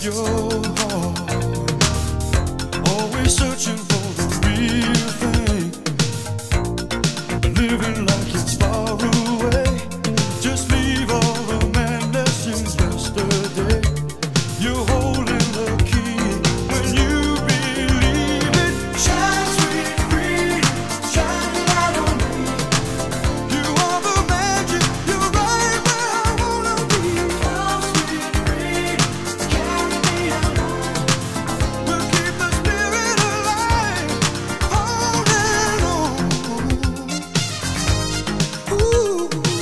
your heart. Always searching for the real thing, living like it's far away. Just leave all the madness in yesterday. You're holding the key when you believe it. Shine, sweet freedom, shine light on me. You are the magic, you're right where I wanna be. Oh, sweet freedom, carry me along. We'll keep the spirit alive, holding on. Ooh.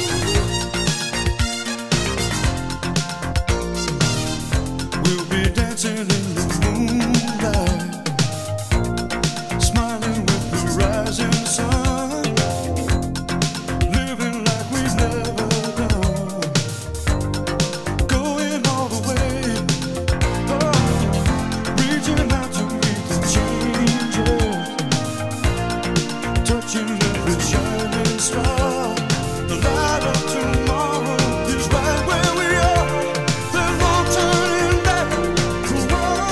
We'll be dancing in the moonlight, smiling with the rising sun, living like we've never done, going all the way, reaching out to meet the changes, touching every shining star. The light of tomorrow is right where we are. There's no turning back. Come on.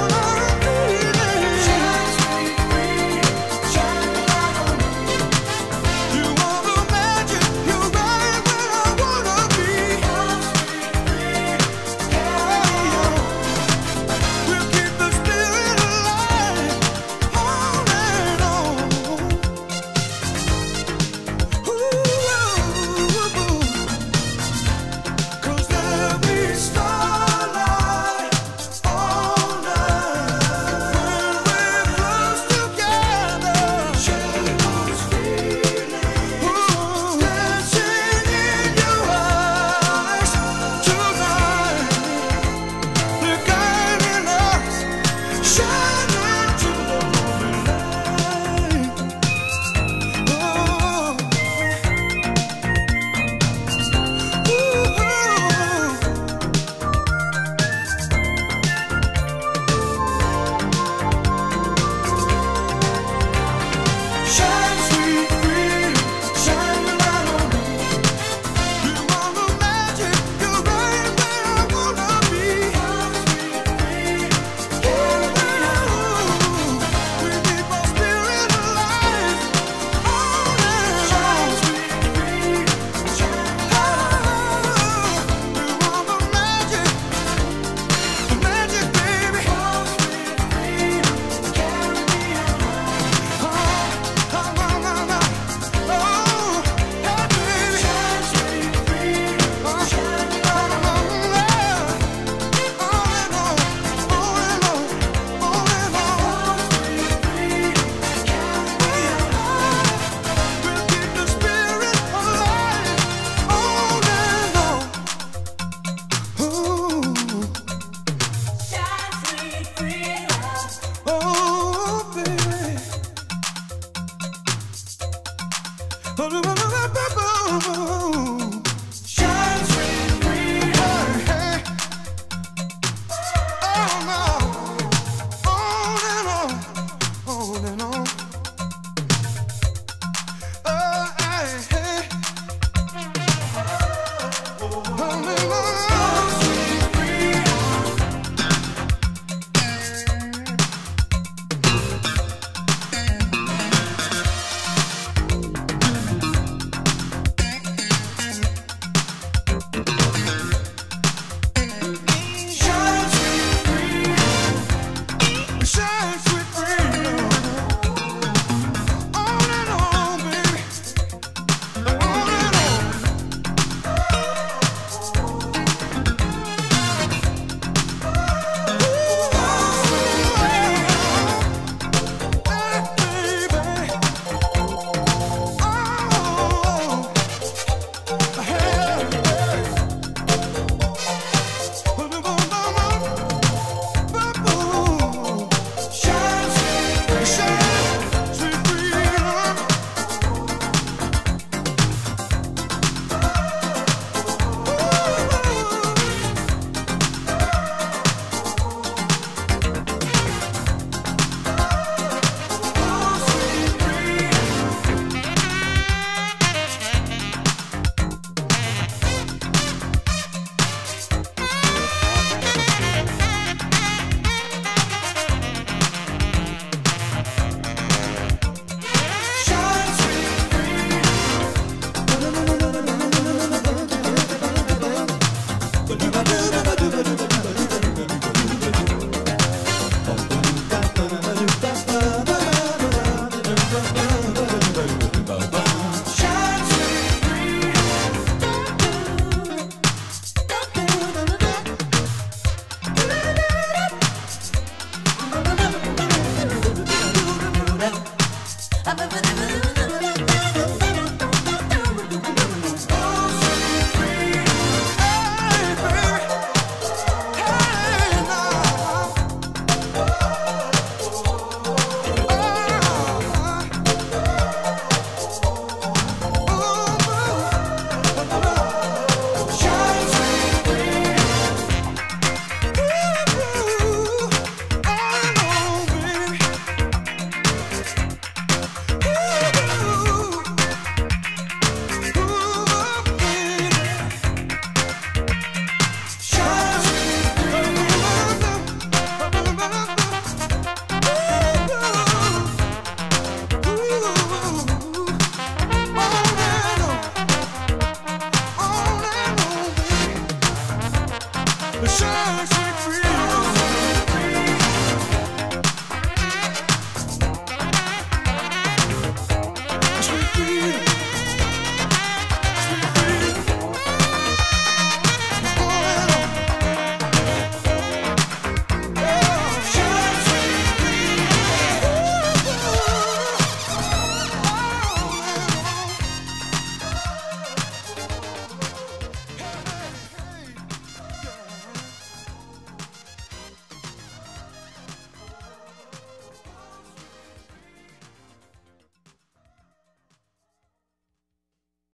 sunshine.